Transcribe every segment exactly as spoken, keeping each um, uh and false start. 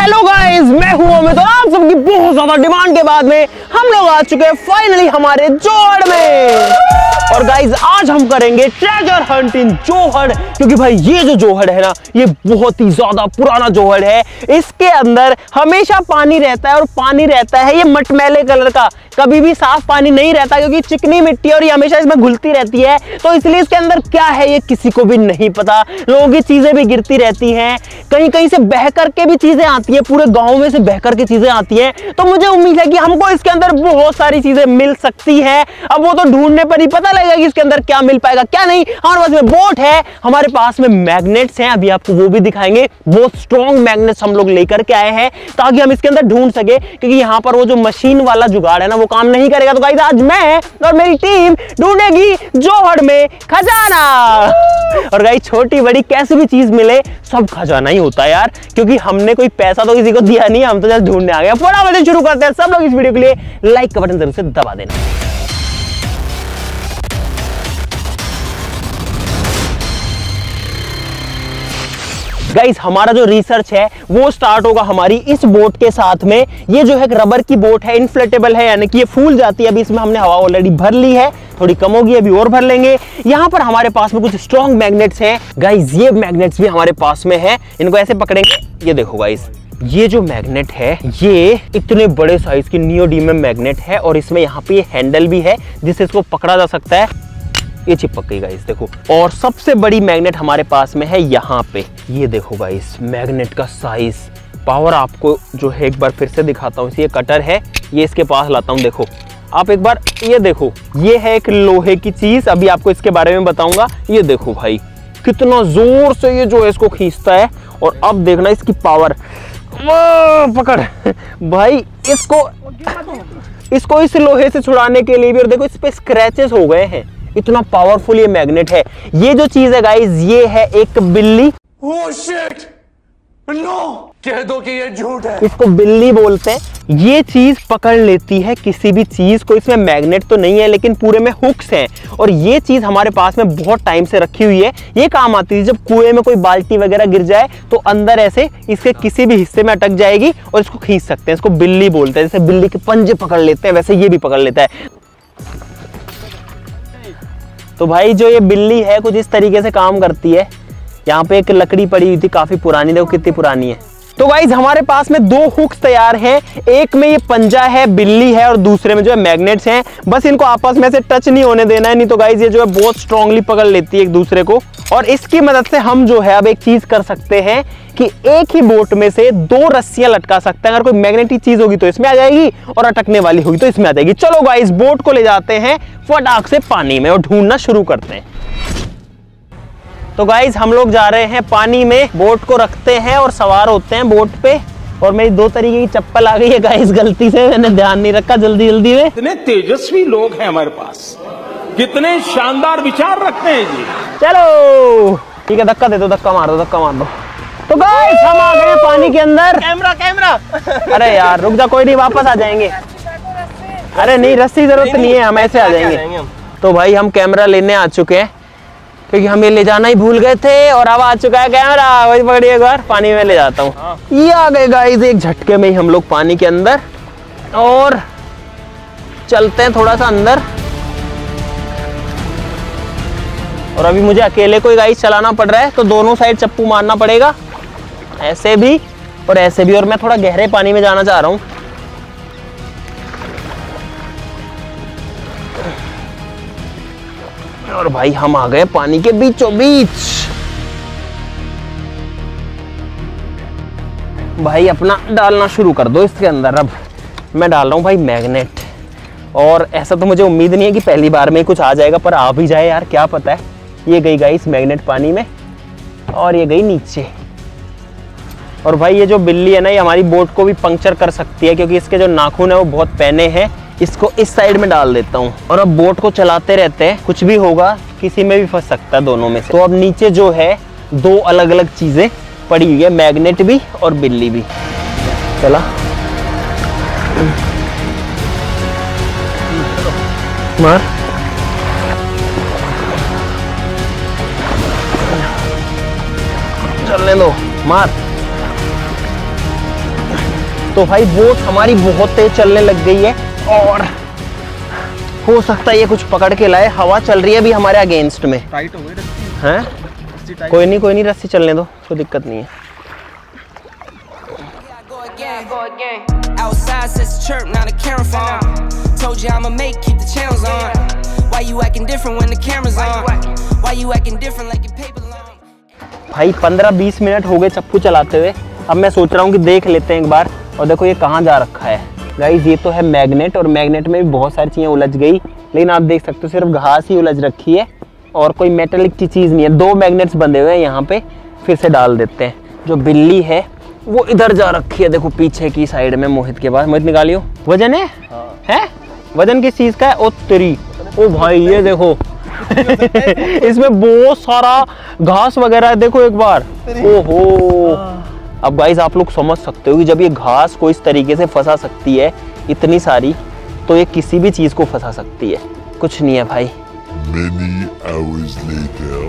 Hello guys, मैं हूं अमित और आप सबकी बहुत ज्यादा डिमांड के बाद में हम लोग आ चुके हैं फाइनली हमारे जोहड़ में। और गाइस आज हम करेंगे ट्रेजर हंट इन जोहड़, क्योंकि भाई ये जो जोहड़ है ना, ये बहुत ही ज्यादा पुराना जोहड़ है। इसके अंदर हमेशा पानी रहता है और पानी रहता है ये मटमैले कलर का, कभी भी साफ पानी नहीं रहता, क्योंकि चिकनी मिट्टी और ये हमेशा इसमें घुलती रहती है। तो इसलिए इसके अंदर क्या है ये किसी को भी नहीं पता। लोगों की चीजें भी गिरती रहती हैं, कहीं कहीं से बह करके भी चीजें आती है, पूरे गांव में से बह करके चीजें आती हैं। तो मुझे उम्मीद है कि हमको इसके अंदर बहुत सारी चीजें मिल सकती है। अब वो तो ढूंढने पर ही पता लगेगा कि इसके अंदर क्या मिल पाएगा क्या नहीं। हमारे पास में बोट है, हमारे पास में मैग्नेट्स हैं, अभी आपको वो भी दिखाएंगे। बहुत स्ट्रॉन्ग मैग्नेट्स हम लोग लेकर के आए हैं ताकि हम इसके अंदर ढूंढ सके, क्योंकि यहाँ पर वो जो मशीन वाला जुगाड़ है ना, वो काम नहीं करेगा। तो गाइस आज मैं और मेरी टीम ढूंढेगी जोहड़ में खजाना। और गाइस छोटी बड़ी कैसी भी चीज मिले, सब खजाना ही होता है यार, क्योंकि हमने कोई पैसा तो किसी को दिया नहीं, हम तो जस्ट ढूंढने आ गए। फटाफट शुरू करते हैं। सब लोग इस वीडियो के लिए लाइक का बटन जरूर से दबा देना। गाइस हमारा जो रिसर्च है वो स्टार्ट होगा हमारी इस बोट के साथ में। ये जो है रबर की बोट है, इनफ्लेटेबल है, यानी कि ये फूल जाती है। अभी इसमें हमने हवा ऑलरेडी भर ली है, थोड़ी कम होगी, अभी और भर लेंगे। यहाँ पर हमारे पास में कुछ स्ट्रॉन्ग मैग्नेट्स हैं। गाइस ये मैग्नेट्स भी हमारे पास में है, इनको ऐसे पकड़ेंगे। ये देखो गाइस, ये जो मैग्नेट है ये इतने बड़े साइज की नियोडीमियम मैग्नेट है, और इसमें यहाँ पे ये हैंडल भी है जिससे इसको पकड़ा जा सकता है। ये चिपक गई गाइस देखो। और सबसे बड़ी मैग्नेट हमारे पास में है यहाँ पे, ये देखो गाइस मैग्नेट का साइज, पावर आपको जो है एक बार फिर से दिखाता हूँ। ये कटर है, ये इसके पास लाता हूँ, देखो आप एक बार ये देखो। ये है एक लोहे की चीज, अभी आपको इसके बारे में बताऊंगा। ये देखो भाई कितना जोर से ये जो है इसको खींचता है, और अब देखना इसकी पावर। पकड़ भाई इसको इसको इस लोहे से छुड़ाने के लिए भी, और देखो इस पे स्क्रैचेस हो गए हैं, इतना पावरफुल ये मैग्नेट है। ये जो चीज है गाइस, ये है एक बिल्ली। oh shit! no! कह दो कि ये झूठ है। इसको बिल्ली बोलते हैं। ये चीज पकड़ लेती है किसी भी चीज को। इसमें मैग्नेट तो नहीं है, लेकिन पूरे में हुक्स हैं, और ये चीज हमारे पास में बहुत टाइम से रखी हुई है। ये काम आती है जब कुएं में कोई बाल्टी वगैरह गिर जाए तो अंदर ऐसे इसके किसी भी हिस्से में अटक जाएगी और इसको खींच सकते हैं। इसको बिल्ली बोलते हैं। जैसे बिल्ली के पंजे पकड़ लेते हैं, वैसे ये भी पकड़ लेता है। तो भाई जो ये बिल्ली है कुछ इस तरीके से काम करती है। यहाँ पे एक लकड़ी पड़ी हुई थी काफी पुरानी, देखो कितनी पुरानी है। तो गाइज हमारे पास में दो हुक्स तैयार हैं, एक में ये पंजा है, बिल्ली है, और दूसरे में जो है मैग्नेट्स हैं। बस इनको आपस में से टच नहीं होने देना है, नहीं तो गाइज ये जो है बहुत स्ट्रांगली पकड़ लेती है एक दूसरे को। और इसकी मदद से हम जो है अब एक चीज कर सकते हैं कि एक ही बोट में से दो रस्सियां लटका सकते हैं। अगर कोई मैग्नेटिक चीज होगी तो इसमें आ जाएगी, और अटकने वाली होगी तो इसमें आ जाएगी। चलो गाइस बोट को ले जाते हैं फटाक से पानी में और ढूंढना शुरू करते हैं। तो गाइस हम लोग जा रहे हैं पानी में, बोट को रखते हैं और सवार होते हैं बोट पे। और मेरी दो तरीके की चप्पल आ गई है गाइस, गलती से मैंने ध्यान नहीं रखा जल्दी जल्दी में। कितने तेजस्वी लोग हैं हमारे पास, कितने शानदार विचार रखते हैं जी। चलो ठीक है, धक्का दे दो, धक्का मार दो, धक्का मार दो। तो गाइस हम आ गए पानी के अंदर। कैमरा कैमरा अरे यार रुक जा, कोई नहीं, वापस आ जाएंगे। अरे नहीं, रस्सी की जरूरत नहीं है, हम ऐसे आ जाएंगे। तो भाई हम कैमरा लेने आ चुके हैं, क्योंकि हम ये ले जाना ही भूल गए थे, और अब आ चुका है कैमरा। वही पकड़िए एक बार, पानी में ले जाता हूँ। ये आ गए गाइस एक झटके में ही हम लोग पानी के अंदर, और चलते हैं थोड़ा सा अंदर। और अभी मुझे अकेले को ही गाइस चलाना पड़ रहा है, तो दोनों साइड चप्पू मारना पड़ेगा, ऐसे भी और ऐसे भी। और मैं थोड़ा गहरे पानी में जाना चाह रहा हूँ। और भाई हम आ गए पानी के बीचों बीच। भाई अपना डालना शुरू कर दो इसके अंदर। अब मैं डाल रहा हूँ भाई मैग्नेट, और ऐसा तो मुझे उम्मीद नहीं है कि पहली बार में कुछ आ जाएगा, पर आ भी जाए यार, क्या पता है। ये गई गाइस मैग्नेट पानी में, और ये गई नीचे। और भाई ये जो बिल्ली है ना, ये हमारी बोट को भी पंक्चर कर सकती है, क्योंकि इसके जो नाखून है वो बहुत पैने हैं। इसको इस साइड में डाल देता हूँ, और अब बोट को चलाते रहते हैं, कुछ भी होगा, किसी में भी फंस सकता है दोनों में से। तो अब नीचे जो है दो अलग अलग चीजें पड़ी हुई है, मैग्नेट भी और बिल्ली भी। चला मार, चलने दो, मार। तो भाई बोट हमारी बहुत तेज चलने लग गई है और हो सकता है ये कुछ पकड़ के लाए। हवा चल रही है अभी हमारे अगेंस्ट में। टाइट हो गई रस्सी। हैं? रस्सी टाइट। कोई नहीं कोई नहीं, रस्सी चलने दो, कोई दिक्कत नहीं है। Outside says chirp, not a camera phone. Told you I'ma make, keep the channels on. Why you acting different when the camera's on? Why you acting different like your paper long? भाई पंद्रह बीस minute हो गए चप्पू चलाते हुए। अब मैं सोच रहा हूँ कि देख लेते हैं एक बार। और देखो ये कहाँ जा रखा है गाइस, ये तो है मैग्नेट और मैग्नेट में भी बहुत सारी चीज़ें उलझ गई, लेकिन आप देख सकते हो सिर्फ घास ही उलझ रखी है और कोई मेटेलिक की चीज़ नहीं है। दो मैग्नेट्स बंधे हुए हैं यहाँ पे, फिर से डाल देते हैं। जो बिल्ली है वो इधर जा रखी है, देखो पीछे की साइड में मोहित के पास। मोहित निकालियो। वजन है? हाँ। है? वजन किस चीज़ का है? ओ तेरी, ओ भाई ये देखो इसमें बहुत सारा घास वगैरह है, देखो एक बार। ओहो, अब गाइस आप लोग समझ सकते हो कि जब ये घास को इस तरीके से फंसा सकती है इतनी सारी, तो ये किसी भी चीज को फंसा सकती है। कुछ नहीं है भाई। Many hours later.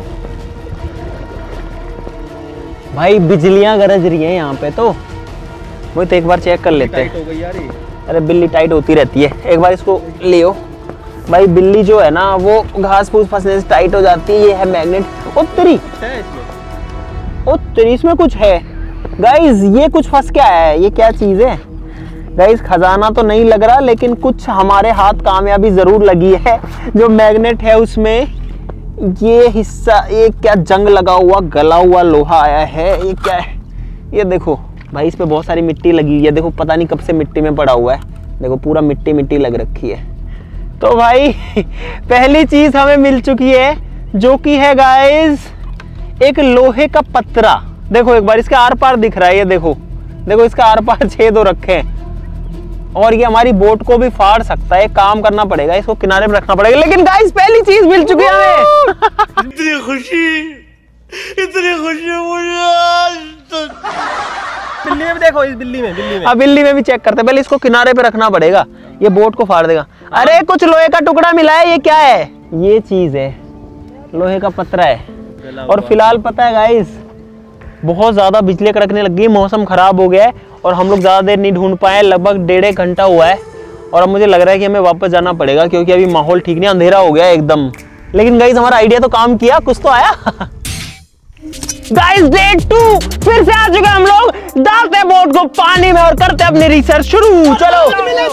भाई बिजलियां गरज रही हैं यहाँ पे, तो वो तो एक बार चेक कर लेते हैं। टाइट हो गई यार ये। अरे बिल्ली टाइट होती रहती है, एक बार इसको लियो। भाई बिल्ली जो है ना वो घास फूस फंसने से टाइट हो जाती है। ये है मैग्नेट। ओ तेरी, है इसमें। ओ तेरी इसमें कुछ है गाइस। ये कुछ फंस क्या है, ये क्या चीज है गाइस? खजाना तो नहीं लग रहा, लेकिन कुछ हमारे हाथ कामयाबी जरूर लगी है। जो मैग्नेट है उसमें ये हिस्सा, ये क्या जंग लगा हुआ गला हुआ लोहा आया है, ये क्या है? ये देखो भाई इस पे बहुत सारी मिट्टी लगी हुई है, देखो पता नहीं कब से मिट्टी में पड़ा हुआ है, देखो पूरा मिट्टी मिट्टी लग रखी है। तो भाई पहली चीज हमें मिल चुकी है जो कि है गाइस एक लोहे का पतरा। देखो एक बार इसके आर पार दिख रहा है, ये देखो देखो इसका आर पार छेद हो रखे हैं और ये हमारी बोट को भी फाड़ सकता है। काम करना पड़ेगा, इसको किनारे पे रखना पड़ेगा। लेकिन गाइस पहली चीज मिल चुकी है हमें। इतनी खुशी, इतनी खुशी मुझे आज तक। बिल्ली में भी देखो, इस बिल्ली में बिल्ली में अब बिल्ली में भी चेक करते हैं, पहले इसको किनारे पे रखना पड़ेगा, ये बोट को फाड़ देगा। अरे कुछ लोहे का टुकड़ा मिला है, ये क्या है? ये चीज है, लोहे का पतरा है। और फिलहाल पता है गाइस बहुत ज्यादा बिजली कड़कने लग गई, मौसम खराब हो गया है और हम लोग ज्यादा देर नहीं ढूंढ पाए, लगभग डेढ़ एक घंटा हुआ है और अब मुझे लग रहा है कि हमें वापस जाना पड़ेगा क्योंकि अभी माहौल ठीक नहीं, अंधेरा हो गया एकदम। लेकिन गाइस हमारा आइडिया तो काम किया, कुछ तो आया। गाइस डे टू फिर से आ चुके हम लोग, डालते हैं बोट को पानी में और करते हैं अपनी रिसर्च शुरू। चलो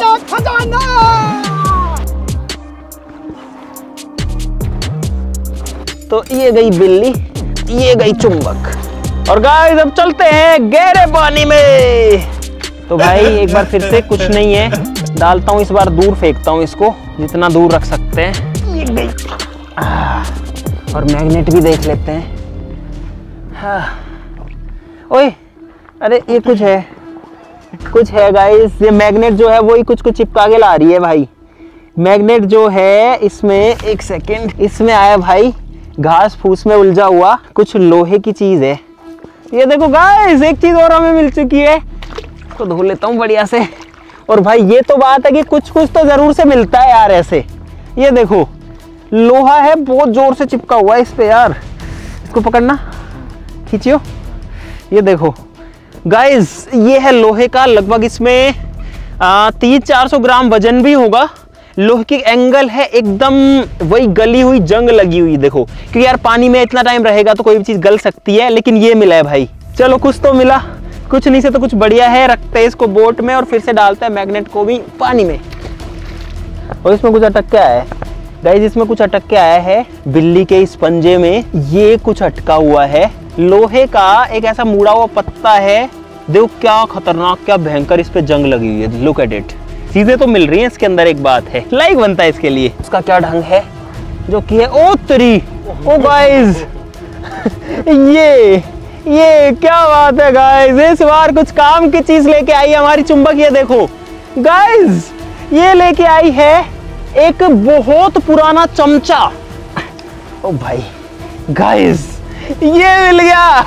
तो ये गई बिल्ली, ये गई चुंबक और गाइस अब चलते हैं गहरे पानी में। तो भाई एक बार फिर से कुछ नहीं है, डालता हूँ इस बार दूर, फेंकता हूँ इसको जितना दूर रख सकते हैं। ये गई। और मैग्नेट भी देख लेते हैं। हाँ। ओए अरे ये कुछ है, कुछ है गाइस। ये मैग्नेट जो है वही कुछ कुछ चिपका के ला रही है भाई। मैग्नेट जो है इसमें, एक सेकेंड, इसमें आया भाई घास फूस में उलझा हुआ कुछ लोहे की चीज है। ये देखो गाइस एक चीज और हमें मिल चुकी है, इसको धो लेता हूँ बढ़िया से। और भाई ये तो बात है कि कुछ कुछ तो जरूर से मिलता है यार ऐसे। ये देखो लोहा है, बहुत जोर से चिपका हुआ है इस पे यार। इसको पकड़ना, खींचियो। ये देखो गाइस ये है लोहे का, लगभग इसमें तीन चार सौ ग्राम वजन भी होगा। लोहे की एंगल है एकदम वही गली हुई जंग लगी हुई, देखो क्योंकि यार पानी में इतना टाइम रहेगा तो कोई भी चीज गल सकती है, लेकिन ये मिला है भाई। चलो कुछ तो मिला, कुछ नहीं से तो कुछ बढ़िया है। रखते हैं इसको बोट में और फिर से डालते हैं मैग्नेट को भी पानी में। और इसमें कुछ अटक के आया है गाइस, इसमें कुछ अटक के आया है बिल्ली के इस पंजे में। ये कुछ अटका हुआ है लोहे का, एक ऐसा मुड़ा हुआ पत्ता है। देखो क्या खतरनाक, क्या भयंकर इस पे जंग लगी हुई है। लुक एट इट, चीजें तो मिल रही हैं इसके अंदर। एक बात है, लाइक बनता है इसके लिए। उसका क्या ढंग है जो कि है, ओ तरी, ओ गाइस ये ये क्या बात है गाइस। इस बार कुछ काम की चीज लेके आई है हमारी चुंबक। ये देखो गाइस ये लेके आई है एक बहुत पुराना चमचा। ओ भाई गाइस ये मिल गया।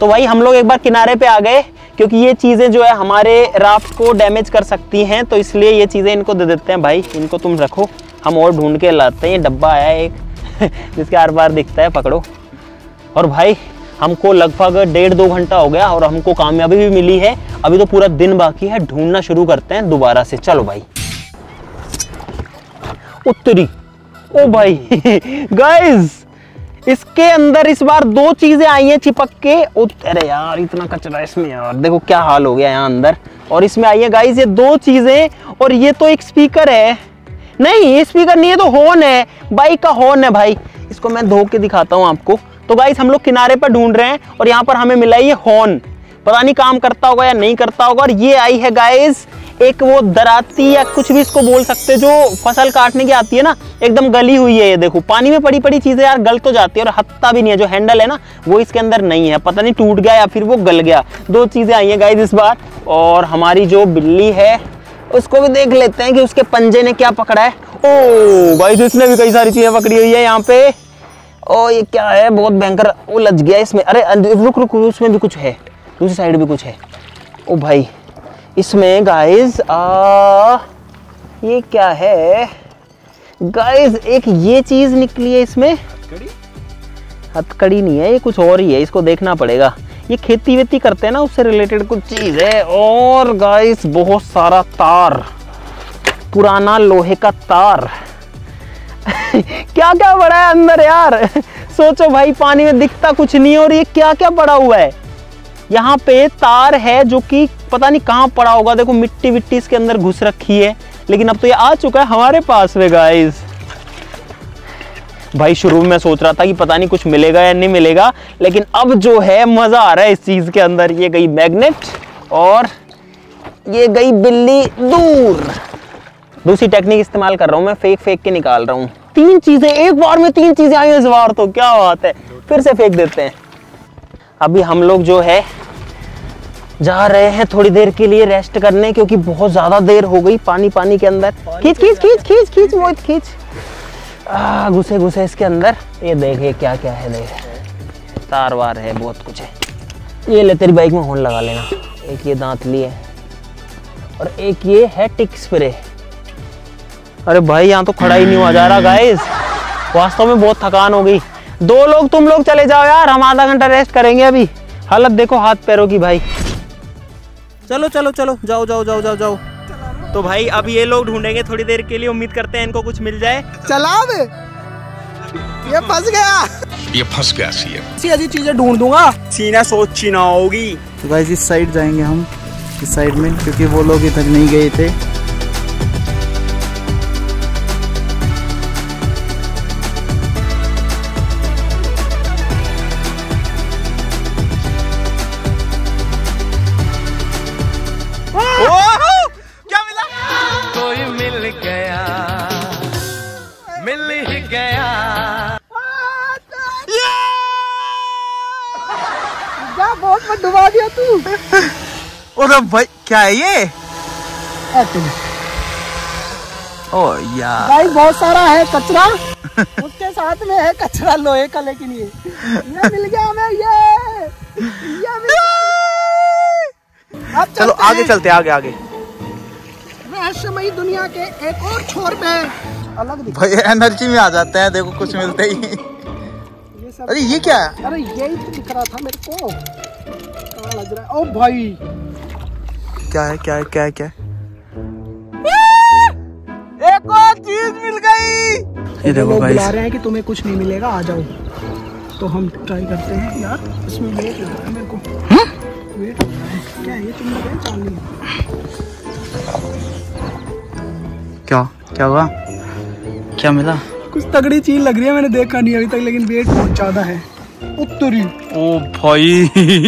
तो भाई हम लोग एक बार किनारे पे आ गए, क्योंकि ये चीज़ें जो है हमारे राफ्ट को डैमेज कर सकती हैं, तो इसलिए ये चीज़ें इनको दे देते हैं। भाई इनको तुम रखो, हम और ढूंढ के लाते हैं। ये डब्बा आया है एक जिसके आर पार दिखता है, पकड़ो। और भाई हमको लगभग डेढ़ दो घंटा हो गया और हमको कामयाबी भी मिली है। अभी तो पूरा दिन बाकी है, ढूंढना शुरू करते हैं दोबारा से। चलो भाई। उत्तरी, ओ भाई गाइस इसके अंदर इस बार दो चीजें आई हैं चिपक के। अरे यार इतना कचरा इसमें यार, देखो क्या हाल हो गया यहाँ अंदर। और इसमें आई है गाइस ये दो चीजें, और ये तो एक स्पीकर है। नहीं ये स्पीकर नहीं है, तो हॉर्न है, बाइक का हॉर्न है भाई। इसको मैं धो के दिखाता हूँ आपको। तो गाइस हम लोग किनारे पर ढूंढ रहे हैं और यहाँ पर हमें मिला ये हॉर्न, पता नहीं काम करता होगा या नहीं करता होगा। और ये आई है गाइस एक वो दराती या कुछ भी इसको बोल सकते, जो फसल काटने की आती है ना, एकदम गली हुई है। ये देखो पानी में पड़ी पड़ी चीजें यार गल तो जाती है, और हत्ता भी नहीं है। जो हैंडल है ना वो इसके अंदर नहीं है, पता नहीं टूट गया या फिर वो गल गया। दो चीजें आई हैं गाइस इस बार। और हमारी जो बिल्ली है उसको भी देख लेते हैं कि उसके पंजे ने क्या पकड़ा है। ओ गाइस इसने भी कई सारी चीजें पकड़ी हुई है यहाँ पे। ओ ये क्या है, बहुत भयंकर उलझ गया इसमें। अरे रुक रुक, उसमें भी कुछ है, दूसरी साइड भी कुछ है। ओ भाई इसमें गाइस आ ये क्या है गाइस, एक ये चीज निकली है इसमें। हथकड़ी नहीं है, ये कुछ और ही है, इसको देखना पड़ेगा। ये खेती वेती करते हैं ना, उससे रिलेटेड कुछ चीज है। और गाइस बहुत सारा तार, पुराना लोहे का तार क्या क्या पड़ा है अंदर यार सोचो भाई, पानी में दिखता कुछ नहीं है और ये क्या क्या पड़ा हुआ है। यहाँ पे तार है जो कि पता नहीं कहाँ पड़ा होगा। देखो मिट्टी विट्टी इसके अंदर घुस रखी है, लेकिन अब तो ये आ चुका है हमारे पास में गाइस। भाई शुरू में मैं सोच रहा था कि पता नहीं कुछ मिलेगा या नहीं मिलेगा, लेकिन अब जो है मजा आ रहा है इस चीज के अंदर। ये गई मैग्नेट और ये गई बिल्ली दूर। दूसरी टेक्निक इस्तेमाल कर रहा हूं मैं, फेंक फेंक के निकाल रहा हूं। तीन चीजें एक बार में, तीन चीजें आई इस बार, तो क्या बात है। फिर से फेंक देते हैं। अभी हम लोग जो है जा रहे हैं थोड़ी देर के लिए रेस्ट करने, क्योंकि बहुत ज्यादा देर हो गई पानी पानी के अंदर। खींच खींच खींच खींच खींच मोहित खींच, घुसे घुसे इसके अंदर। ये देखे क्या क्या है, देख तार वार है, बहुत कुछ है। ये ले तेरी बाइक में हॉर्न लगा लेना। एक ये दांतली है और एक ये है टिक स्प्रे। अरे भाई यहाँ तो खड़ा ही नहीं हुआ जा रहा गाइस, वास्तव में बहुत थकान हो गई। दो लोग तुम लोग चले जाओ यार, हम आधा घंटा रेस्ट करेंगे। अभी हालत देखो हाथ पैरों की भाई। चलो चलो चलो जाओ जाओ जाओ जाओ जाओ। तो भाई अब ये लोग ढूंढेंगे थोड़ी देर के लिए, उम्मीद करते हैं इनको कुछ मिल जाए। चला बे, ये फंस गया, ये फंस गया सी है। ऐसी ऐसी चीजें ढूंढ दूंगा, सीना सोची ना होगी। तो गाइस इस साइड जाएंगे हम, इस साइड में, क्योंकि वो लोग इधर नहीं गए थे। बहुत डुबा दिया तू। और भाई क्या है ये? ओ यार गाइस बहुत सारा है कचरा उसके साथ में है कचरा लोहे का, लेकिन ये ये मिल गया हमें। ये ये मिल गया। अब चलो आगे चलते, आगे आगे। रहस्यमयी दुनिया के एक और छोर पे अलग भाई एनर्जी में आ जाते हैं, देखो कुछ मिलते ही। ये सब। अरे ये क्या है? अरे यही तो दिख रहा था मेरे को, कहाँ लग रहा है। ओ भाई क्या है क्या है क्या है क्या है? एक और चीज मिल गई। ये देखो लोग गाइस, बुला रहे हैं कि तुम्हें कुछ नहीं मिलेगा, आ जाओ। तो हम ट्राई करते हैं यार, इसमें वेट लग रहा है मेरे को। वेट लग रहा है, क्या है ये? तुम लगे चांदी? क्या क्या हुआ, क्या मिला? कुछ तगड़ी चीज लग रही है, मैंने देखा नहीं अभी तक, लेकिन वेट बहुत ज्यादा है। उत्तरी। ओ भाई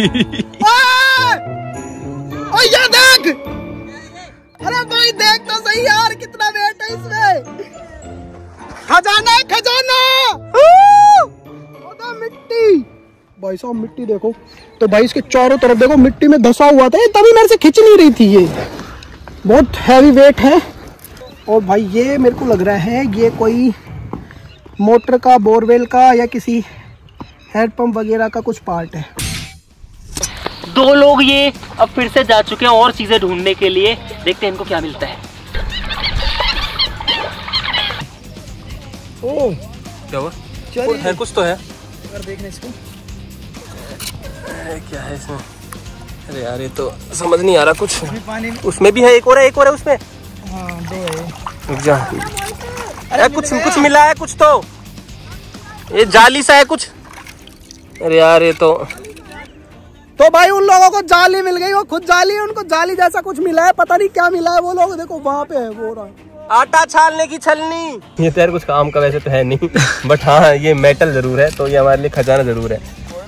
ओ ये देख, अरे भाई देख तो सही यार, कितना वेट है इसमें। खजाना है, खजाना। ओदा मिट्टी, भाई साहब मिट्टी देखो। तो भाई इसके चारों तरफ देखो मिट्टी में धसा हुआ था, ये तभी मेरे से खिंच नहीं रही थी। ये बहुत हैवी वेट है। और भाई ये मेरे को लग रहा है ये कोई मोटर का, बोरवेल का या किसी हैंड पंप वगैरह का कुछ पार्ट है। दो लोग ये अब फिर से जा चुके हैं और चीजें ढूंढने के लिए। देखते हैं इनको क्या मिलता है। ओ क्या हुआ? चलिए है कुछ तो है। अगर देखना इसको क्या है इसमें? अरे यार ये तो समझ नहीं आ रहा कुछ। पानी में उसमें भी है, एक और है, एक और है उसमें। हाँ दो है। रुक जा। अरे कुछ कुछ मिला है कुछ तो। ये जाली सा है कुछ। अरे यार ये तो तो भाई उन लोगों को जाली मिल गई, वो खुद जाली है, उनको जाली जैसा कुछ मिला है, पता नहीं क्या मिला है। वो लोग देखो वहाँ पे है वो रहा आटा छालने की छलनी। ये तो यार कुछ काम का वैसे तो है नहीं, बट हाँ ये मेटल जरूर है, तो ये हमारे लिए खजाना जरूर है।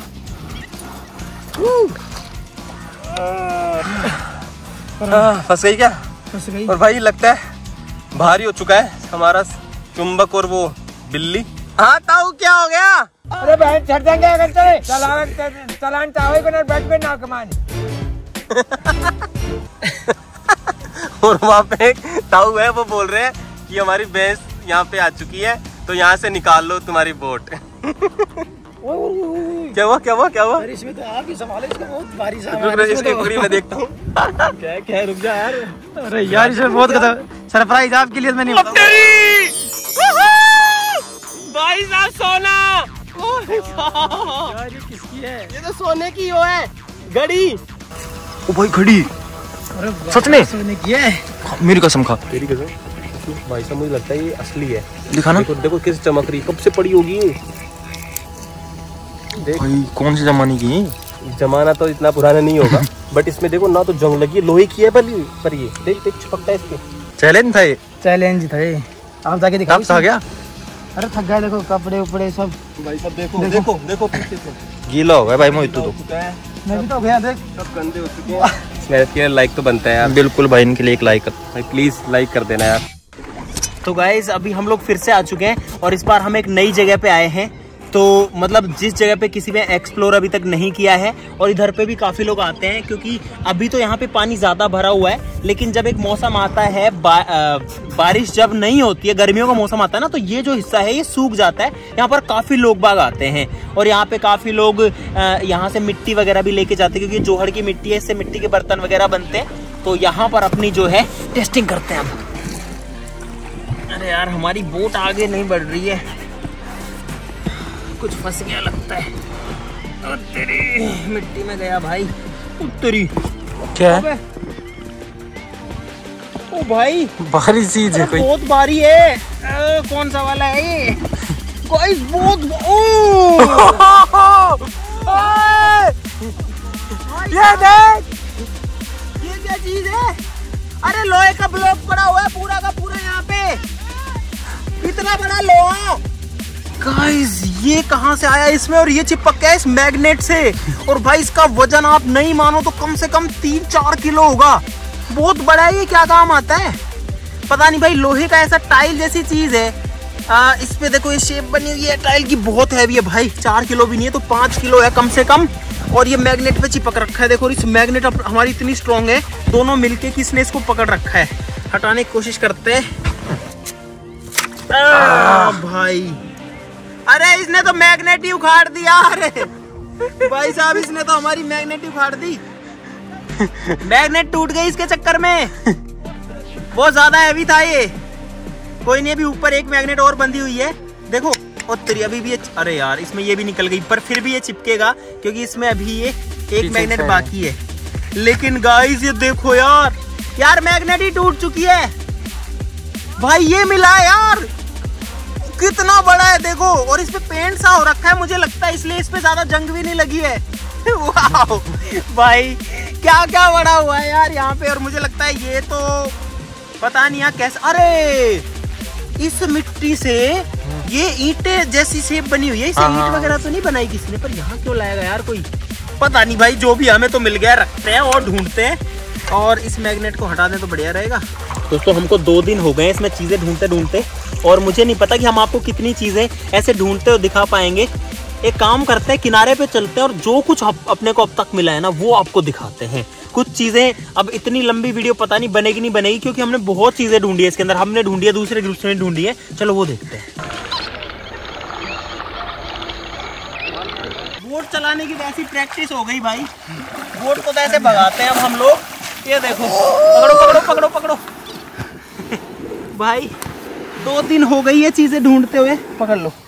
फंस गई क्या? फंस गई। और भाई लगता है भारी हो चुका है हमारा चुंबक और वो बिल्ली। हाँ ताऊ क्या हो गया? अरे बहन चढ़ जाएंगे अगर चले चलान चलान चाहे को ना बैठ में ना कमान। और वहाँ पे एक ताऊ है, वो बोल रहे हैं कि हमारी भैंस यहाँ पे आ चुकी है, तो यहाँ से निकाल लो तुम्हारी बोट। क्या हुआ क्या हुआ क्या हुआ? इसमें तो आप ही संभालो, इसको बहुत भारी रुक रुक इसकी पकड़ी मैं देखता हूँ। क्या क्या रुक जा यार। अरे यार इसमें बहुत सरप्राइज आपके लिए मैं नहीं बताऊंगा। भाई साहब सोना। यार ये किसकी है? ये तो सोने की वो है घड़ी। ओ भाई घड़ी अरे सच में सोने की है। मेरी कसम खा। तेरी कसम भाई साहब मुझे लगता है ये असली है। दिखाना। देखो देखो किस चमक रही, कब से पड़ी होगी ये। देख भाई कौन सी जमाने की? जमाना तो इतना पुराना नहीं होगा बट इसमें देखो ना तो जंग लगी है, लोहे की है पर ये पर ये देख देख चिपकता है इसके। चैलेंज था ये। चैलेंज था ये। आप जाके दिखाओ। कब था गया? अरे थक गया, देखो कपड़े उपड़े सब। भाई सब देखो देखो देखो पीछे से गीला हो गया भाई मोहित तो। मैं भी तो गया, देख सब गंदे हो चुके हैं। मेहनत के लाइक तो बनता है यार। बिल्कुल भाई इनके लिए एक लाइक कर भाई, प्लीज लाइक कर देना यार। तो गाइज अभी हम लोग फिर से आ चुके हैं और इस बार हम एक नई जगह पे आए हैं। तो मतलब जिस जगह पे किसी ने एक्सप्लोर अभी तक नहीं किया है, और इधर पे भी काफी लोग आते हैं क्योंकि अभी तो यहाँ पे पानी ज्यादा भरा हुआ है, लेकिन जब एक मौसम आता है बा, आ, बारिश जब नहीं होती है, गर्मियों का मौसम आता है ना, तो ये जो हिस्सा है ये सूख जाता है। यहाँ पर काफी लोग बाग आते हैं और यहाँ पे काफी लोग यहाँ से मिट्टी वगैरह भी लेके जाते हैं, क्योंकि जोहड़ की मिट्टी है, इससे मिट्टी के बर्तन वगैरह बनते हैं। तो यहाँ पर अपनी जो है टेस्टिंग करते हैं अब। अरे यार हमारी बोट आगे नहीं बढ़ रही है, कुछ फंस गया लगता है। और तेरी मिट्टी में गया भाई। तेरी क्या है? ओ भाई भारी चीज है कोई। बहुत भारी है। आ, कौन सा वाला है ये? गाइस बहुत ओ ये देख, ये क्या चीज है? अरे लोहे का ब्लॉक पड़ा हुआ है पूरा का पूरा यहाँ पे, इतना बड़ा लोहा। गाइस ये कहाँ से आया इसमें, और ये चिपक गया इस मैग्नेट से। और भाई इसका वजन आप नहीं मानो तो कम से कम तीन चार किलो होगा, बहुत बड़ा है। ये क्या काम आता है पता नहीं भाई। लोहे का ऐसा टाइल जैसी चीज है। आ, इस पे देखो ये शेप बनी हुई है टाइल की, बहुत हैवी है भाई। चार किलो भी नहीं है तो पाँच किलो है कम से कम। और ये मैग्नेट पे चिपक रखा है, देखो इस मैग्नेट हमारी इतनी स्ट्रॉन्ग है, दोनों मिलके किसने इसको पकड़ रखा है। हटाने की कोशिश करते हैं। भाई अरे इसने तो मैग्नेट ही उखाड़ दिया। अरे भाई साहब इसने तो हमारी मैग्नेट ही उखाड़ दी। मैग्नेट टूट गई इसके चक्कर में, बहुत ज्यादा हैवी था ये। कोई नहीं, अभी ऊपर एक मैग्नेट और बंधी हुई है देखो। और तेरी अभी भी ये, अरे यार इसमें ये भी निकल गई, पर फिर भी ये चिपकेगा क्योंकि इसमें अभी ये एक मैग्नेट बाकी है। लेकिन गाइस ये देखो यार, यार मैग्नेट ही टूट चुकी है भाई। ये मिला यार, कितना बड़ा है देखो। और इस पे पेंट सा हो रखा है, मुझे लगता है इसलिए इस पे ज्यादा जंग भी नहीं लगी है। वाओ भाई क्या क्या बड़ा हुआ है यार यहाँ पे। और मुझे लगता है ये तो पता नहीं यार कैसे, अरे इस मिट्टी से ये ईंटे जैसी शेप बनी हुई है। इसे ईंट वगैरह तो नहीं बनाई किसने, पर यहाँ क्यों लाएगा यार कोई, पता नहीं भाई। जो भी हमें तो मिल गया, रखते हैं और ढूंढते हैं, और इस मैग्नेट को हटा दें तो बढ़िया रहेगा। दोस्तों हमको दो दिन हो गए इसमें चीजें ढूंढते ढूंढते, और मुझे नहीं पता कि हम आपको कितनी चीजें ऐसे ढूंढते हुए दिखा पाएंगे। एक काम करते हैं, किनारे पे चलते हैं और जो कुछ अपने को अब तक मिला है ना वो आपको दिखाते हैं। कुछ चीजें, अब इतनी लंबी वीडियो पता नहीं बनेगी नहीं बनेगी, क्योंकि हमने बहुत चीजें ढूंढी है इसके अंदर। हमने ढूंढी है, दूसरे ग्रुप ने ढूंढी है, चलो वो देखते हैं। बोट चलाने की वैसी प्रैक्टिस हो गई भाई। बोट को तो ऐसे भगाते हैं अब हम लोग। ये देखो, पकड़ो पकड़ो पकड़ो पकड़ो भाई। दो दिन हो गई ये चीजें ढूंढते हुए, पकड़ लो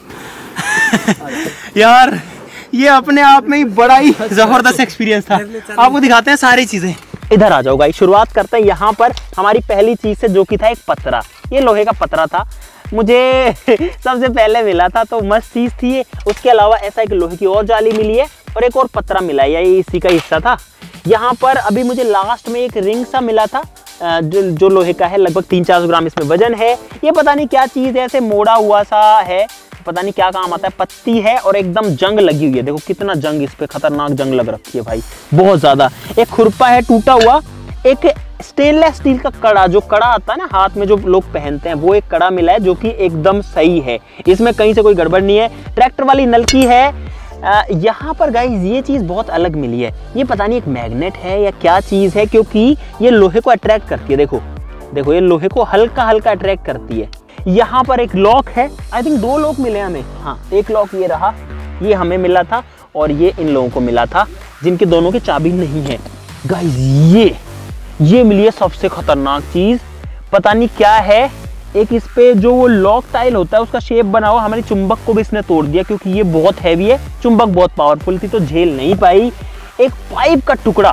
यार ये अपने आप में ही बड़ा ही जबरदस्त एक्सपीरियंस था। आपको दिखाते हैं सारी चीजें। इधर आ जाओ गाइस, शुरुआत करते हैं यहाँ पर हमारी पहली चीज से, जो कि था एक पतरा। ये लोहे का पतरा था, मुझे सबसे पहले मिला था तो मस्त चीज थी ये। उसके अलावा ऐसा एक लोहे की और जाली मिली है और एक और पतरा मिला है, ये इसी का हिस्सा था। यहाँ पर अभी मुझे लास्ट में एक रिंग सा मिला था जो, जो लोहे का है, लगभग तीन चार सौ ग्राम इसमें वजन है। ये पता नहीं क्या चीज है, ऐसे मोड़ा हुआ सा है, पता नहीं क्या काम आता है। पत्ती है और एकदम जंग लगी हुई है, देखो कितना जंग इस पे, खतरनाक जंग लग रखी है भाई, बहुत ज्यादा। एक खुरपा है टूटा हुआ, एक स्टेनलेस स्टील का कड़ा, जो कड़ा आता है ना हाथ में जो लोग पहनते हैं, वो एक कड़ा मिला है जो कि एकदम सही है, इसमें कहीं से कोई गड़बड़ नहीं है। ट्रैक्टर वाली नलकी है। आ, यहाँ पर गाइस ये चीज बहुत अलग मिली है, ये पता नहीं एक मैग्नेट है या क्या चीज है, क्योंकि ये लोहे को अट्रैक्ट करती है। देखो देखो ये लोहे को हल्का हल्का अट्रैक्ट करती है। यहाँ पर एक लॉक है, आई थिंक दो लॉक मिले हमें, हाँ एक लॉक ये रहा, ये हमें मिला था और ये इन लोगों को मिला था जिनके दोनों की चाबी नहीं है। गाइस ये ये मिली है सबसे खतरनाक चीज, पता नहीं क्या है। एक इस पे जो वो लॉक टाइल होता है उसका शेप बना हुआ, हमारी चुंबक को भी इसने तोड़ दिया क्योंकि ये बहुत हैवी है, चुंबक बहुत पावरफुल थी तो झेल नहीं पाई। एक पाइप का टुकड़ा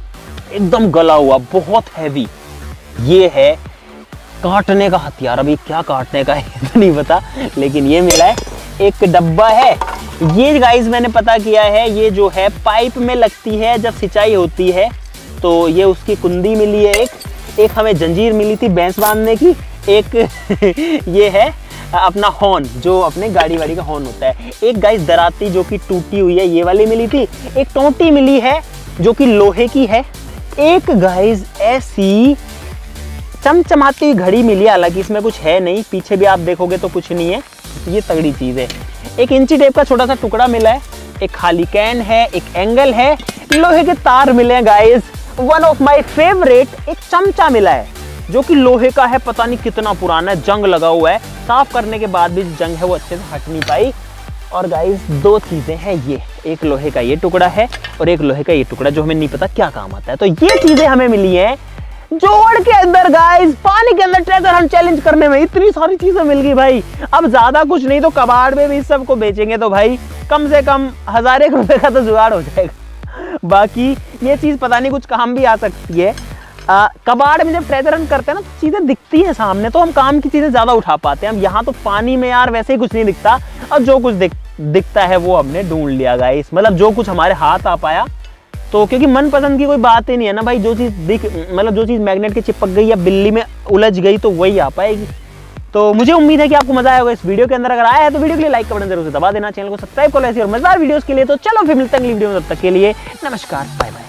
एकदम गला हुआ, बहुत हैवी, ये है काटने का हथियार। अभी क्या काटने का है तो नहीं पता, लेकिन ये मिला है। एक डब्बा है, ये गाइस मैंने पता किया है, ये जो है पाइप में लगती है जब सिंचाई होती है, तो ये उसकी कुंडी मिली है। एक एक हमें जंजीर मिली थी भैंस बांधने की। एक ये है अपना हॉर्न, जो अपने गाड़ी वाड़ी का हॉर्न होता है। एक गाइस दराती जो कि टूटी हुई है, ये वाली मिली थी। एक टोंटी मिली है जो कि लोहे की है। एक गाइस ऐसी चमचमाती हुई घड़ी मिली है, हालांकि इसमें कुछ है नहीं, पीछे भी आप देखोगे तो कुछ नहीं है, ये तगड़ी चीज है। एक इंची टेप का छोटा सा टुकड़ा मिला है, एक खाली कैन है, एक एंगल है, लोहे के तार मिले हैं guys. One of my favourite, एक चमचा मिला है जो कि लोहे का है, पता नहीं कितना पुराना है, जंग लगा हुआ है, साफ करने के बाद भी जंग है वो अच्छे से हट नहीं पाई। और गाइस दो चीजें हैं, ये एक लोहे का ये टुकड़ा है और एक लोहे का ये टुकड़ा जो हमें नहीं पता क्या काम आता है। तो ये चीजें हमें मिली हैं जोड़ के अंदर गाइस, पानी के अंदर ट्रेजर हंट चैलेंज करने में इतनी सारी चीजें मिल गई भाई। अब ज्यादा कुछ नहीं तो कबाड़ में भी इस सबको बेचेंगे तो भाई कम से कम हजार एक रुपए का तो जुगाड़ हो जाएगा। बाकी ये चीज पता नहीं कुछ काम भी आ सकती है। आ, कबाड़ में जब ट्रेजर हंट करते हैं ना तो चीजें दिखती हैं सामने, तो हम काम की चीजें ज्यादा उठा पाते हैं। हम यहाँ तो पानी में यार वैसे ही कुछ नहीं दिखता, और जो कुछ दिख, दिखता है वो हमने ढूंढ लिया गाइस, मतलब जो कुछ हमारे हाथ आ पाया। तो क्योंकि मन पसंद की कोई बात ही नहीं है ना भाई, जो चीज दिख मतलब जो चीज मैग्नेट के चिपक गई या बिल्ली में उलझ गई तो वही आ पाएगी। तो मुझे उम्मीद है कि आपको मजा आया होगा इस वीडियो के अंदर। अगर आया है तो वीडियो के लिए लाइक का बटन जरूर से दबा देना, चैनल को सब्सक्राइब करो ऐसी और मजेदार वीडियोस के लिए। तो चलो फिर मिलते हैं अगली वीडियो में, तब तक के लिए नमस्कार, बाय बाय।